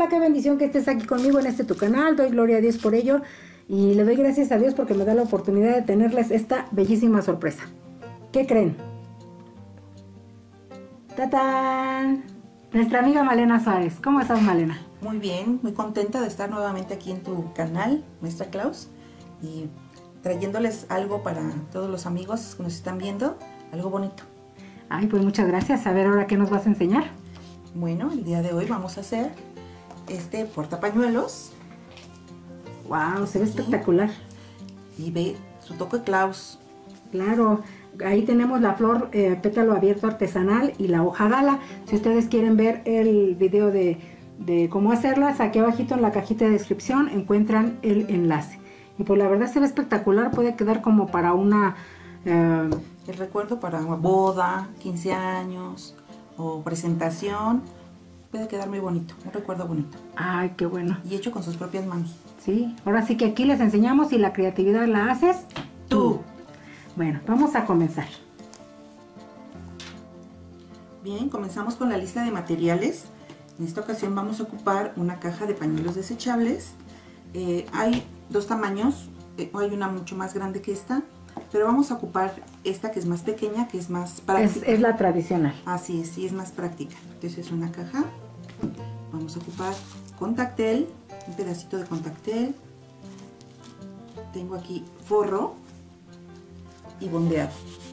Hola, qué bendición que estés aquí conmigo en este tu canal. Doy gloria a Dios por ello y le doy gracias a Dios porque me da la oportunidad de tenerles esta bellísima sorpresa. ¿Qué creen? ¡Tatán! Nuestra amiga Malena Suárez. ¿Cómo estás, Malena? Muy bien, muy contenta de estar nuevamente aquí en tu canal, Maestra Klaus, y trayéndoles algo para todos los amigos que nos están viendo, algo bonito. Ay, pues muchas gracias. A ver, ahora, ¿qué nos vas a enseñar? Bueno, el día de hoy vamos a hacer este portapañuelos. ¡Wow! Se ve espectacular. Y ve su toque Klaus. Claro, ahí tenemos la flor pétalo abierto artesanal y la hoja gala. Si ustedes quieren ver el video de cómo hacerlas, aquí abajito en la cajita de descripción encuentran el enlace. Y pues la verdad se ve espectacular, puede quedar como para una... el recuerdo para una boda, 15 años o presentación, puede quedar muy bonito, un recuerdo bonito. Ay, qué bueno. Y hecho con sus propias manos. Sí, ahora sí que aquí les enseñamos y la creatividad la haces tú. Bueno, vamos a comenzar. Bien, comenzamos con la lista de materiales. En esta ocasión vamos a ocupar una caja de pañuelos desechables. Hay dos tamaños, hay una mucho más grande que esta, pero vamos a ocupar esta que es más pequeña, que es más práctica. Es la tradicional. Así es, sí, es más práctica. Entonces es una caja. Vamos a ocupar contactel, un pedacito de contactel. Tengo aquí forro y bondeado.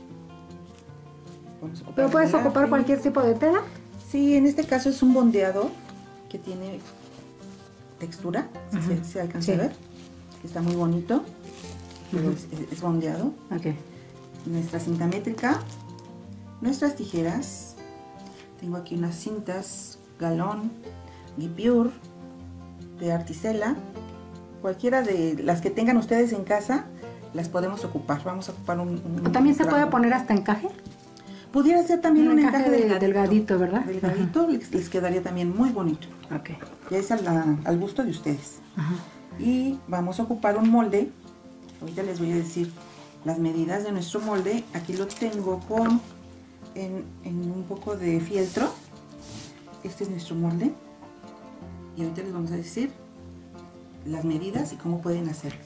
¿Pero puedes ocupar cualquier tipo de tela? Sí, en este caso es un bondeado que tiene textura, si se alcanza a ver. Está muy bonito, pero es bondeado. Okay. Nuestra cinta métrica, nuestras tijeras. Tengo aquí unas cintas galón, guipure, de articela. Cualquiera de las que tengan ustedes en casa las podemos ocupar. Vamos a ocupar ¿También se puede poner hasta encaje? Pudiera ser también un encaje delgadito, ¿verdad? Delgadito, les quedaría también muy bonito. Okay. Ya es al gusto de ustedes. Y vamos a ocupar un molde. Ahorita les voy a decir las medidas de nuestro molde. Aquí lo tengo en un poco de fieltro. Este es nuestro molde. Y ahorita les vamos a decir las medidas y cómo pueden hacerlo.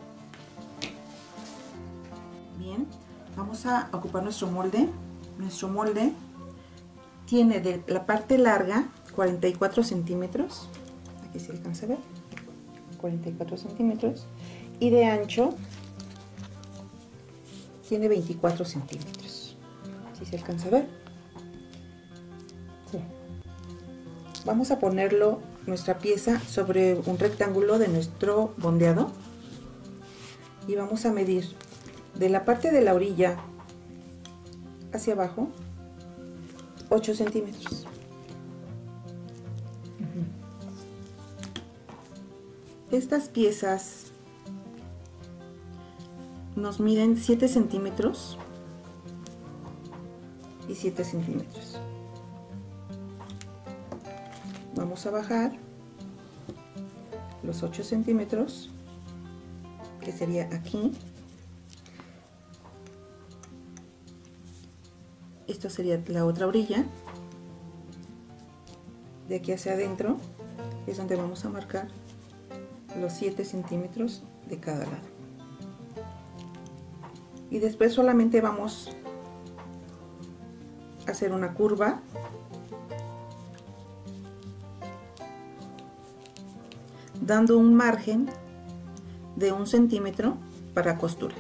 Bien, vamos a ocupar nuestro molde. Nuestro molde tiene de la parte larga 44 centímetros, aquí se alcanza a ver, 44 centímetros, y de ancho tiene 24 centímetros, ¿sí se alcanza a ver? Sí. Vamos a ponerlo, nuestra pieza, sobre un rectángulo de nuestro bondeado y vamos a medir de la parte de la orilla hacia abajo 8 centímetros. Estas piezas nos miden 7 centímetros y 7 centímetros. Vamos a bajar los 8 centímetros, que sería aquí. Esto sería la otra orilla. De aquí hacia adentro es donde vamos a marcar los 7 centímetros de cada lado. Y después solamente vamos a hacer una curva dando un margen de 1 centímetro para costura.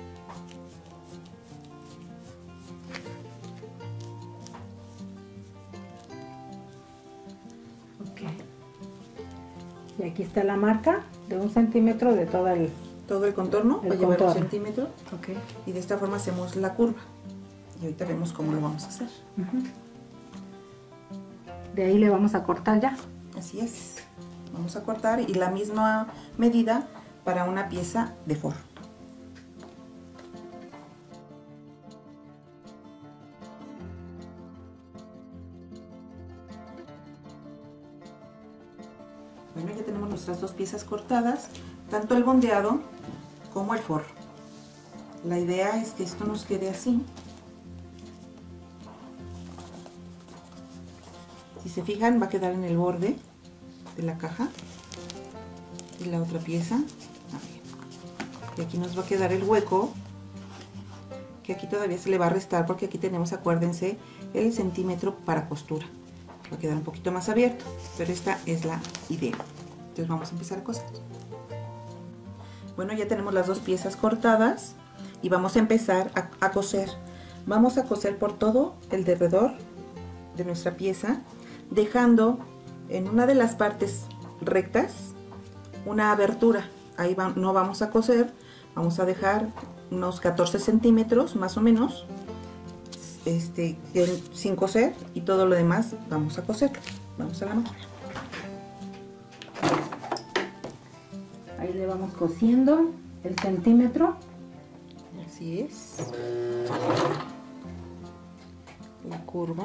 Y aquí está la marca de 1 centímetro de todo el contorno, va a llevar 1 centímetro. Okay. Y de esta forma hacemos la curva. Y ahorita vemos cómo lo vamos a hacer. De ahí le vamos a cortar ya. Así es. Vamos a cortar y la misma medida para una pieza de forro. Bueno, ya tenemos nuestras dos piezas cortadas, tanto el bondeado como el forro. La idea es que esto nos quede así. Si se fijan, va a quedar en el borde de la caja y la otra pieza. Y aquí nos va a quedar el hueco, que aquí todavía se le va a restar porque aquí tenemos, acuérdense, el centímetro para costura. Va a quedar un poquito más abierto, pero esta es la idea. Entonces vamos a empezar a coser. Bueno, ya tenemos las dos piezas cortadas y vamos a empezar a coser. Vamos a coser por todo el derredor de nuestra pieza, dejando en una de las partes rectas una abertura. Ahí no vamos a coser, vamos a dejar unos 14 centímetros más o menos sin coser, y todo lo demás vamos a coser. Vamos a la máquina. Ahí le vamos cosiendo el centímetro. Así es. La curva.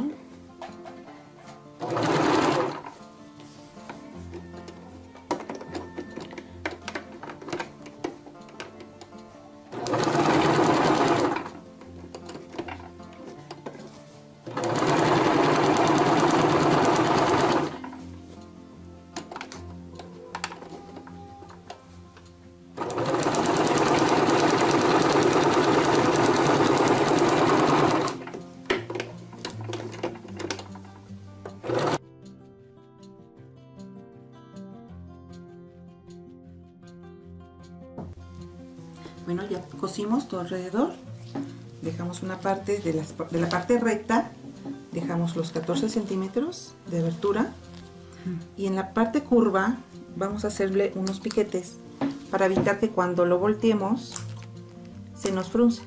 Bueno, ya cosimos todo alrededor, dejamos una parte de la parte recta, dejamos los 14 centímetros de abertura, y en la parte curva vamos a hacerle unos piquetes para evitar que cuando lo volteemos se nos frunce.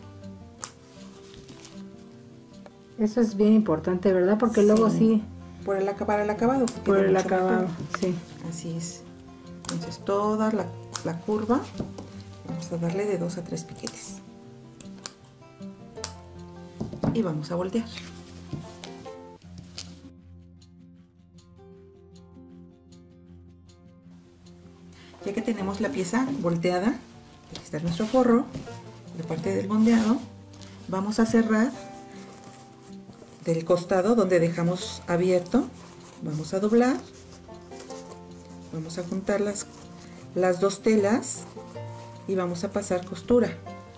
Eso es bien importante, ¿verdad? Porque luego sí... Para el acabado. Por el acabado, sí. Así es. Entonces toda la curva vamos a darle de 2 a 3 piquetes. Y vamos a voltear. Ya que tenemos la pieza volteada, aquí está nuestro forro, la parte del bondeado, vamos a cerrar del costado donde dejamos abierto, vamos a doblar, vamos a juntar las dos telas y vamos a pasar costura.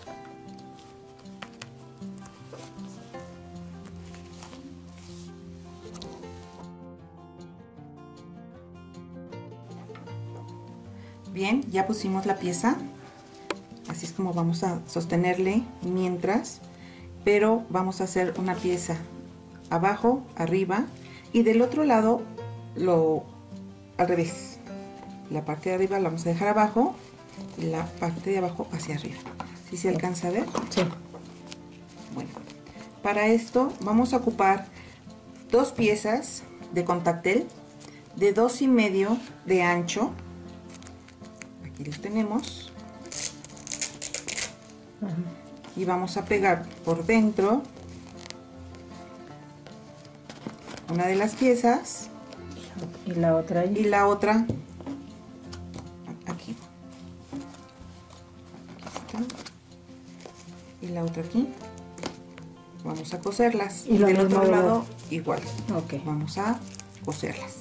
Bien, ya pusimos la pieza, así es como vamos a sostenerle mientras, pero vamos a hacer una pieza abajo, arriba, y del otro lado al revés. La parte de arriba la vamos a dejar abajo y la parte de abajo hacia arriba. ¿Sí se alcanza a ver? Sí. Bueno, para esto vamos a ocupar dos piezas de contactel de 2,5 de ancho. Aquí los tenemos. Y vamos a pegar por dentro una de las piezas y la otra ahí. Y la otra aquí. Y la otra aquí. Vamos a coserlas. Y del otro lado igual. Okay. Vamos a coserlas.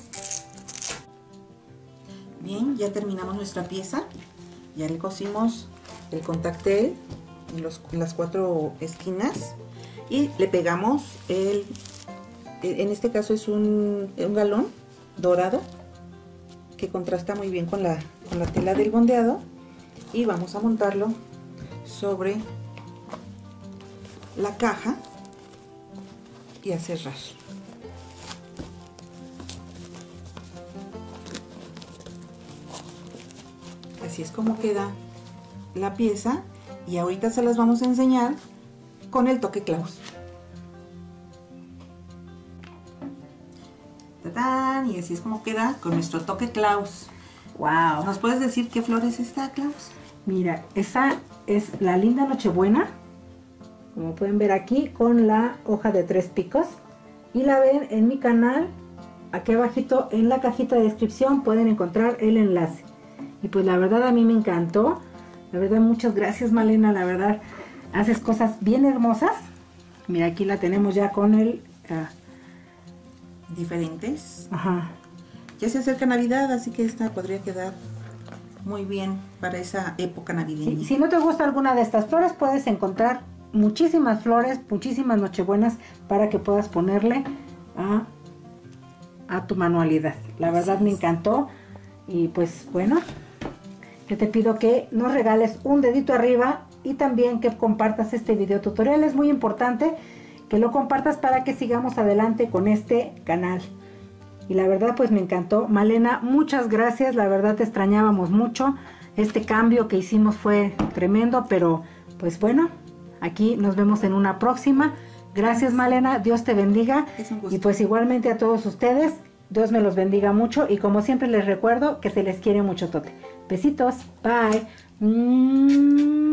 Bien, ya terminamos nuestra pieza. Ya le cosimos el contactel y las 4 esquinas y le pegamos en este caso es un galón dorado que contrasta muy bien con la tela del bondeado, y vamos a montarlo sobre la caja y a cerrar. Así es como queda la pieza, y ahorita se las vamos a enseñar con el toque Klaus. ¡Tatán! Y así es como queda con nuestro toque Klaus. ¡Wow! ¿Nos puedes decir qué flor es esta, Klaus? Mira, esa es la linda Nochebuena, como pueden ver aquí, con la hoja de 3 picos. Y la ven en mi canal, aquí abajito en la cajita de descripción pueden encontrar el enlace. Y pues la verdad a mí me encantó. La verdad, muchas gracias, Malena. La verdad, haces cosas bien hermosas. Mira, aquí la tenemos ya con el... diferentes. Ajá. Ya se acerca Navidad, así que esta podría quedar muy bien para esa época navideña. Si no te gusta alguna de estas flores, puedes encontrar muchísimas flores, muchísimas nochebuenas para que puedas ponerle a tu manualidad. La verdad me encantó. Y pues bueno, yo te pido que nos regales un dedito arriba y también que compartas este video tutorial. Es muy importante que lo compartas para que sigamos adelante con este canal. Y la verdad pues me encantó. Malena, muchas gracias. La verdad te extrañábamos mucho. Este cambio que hicimos fue tremendo, pero pues bueno, aquí nos vemos en una próxima. Gracias, Malena, Dios te bendiga. Es un gusto. Y pues igualmente a todos ustedes, Dios me los bendiga mucho. Y como siempre les recuerdo que se les quiere mucho tote. Besitos, bye.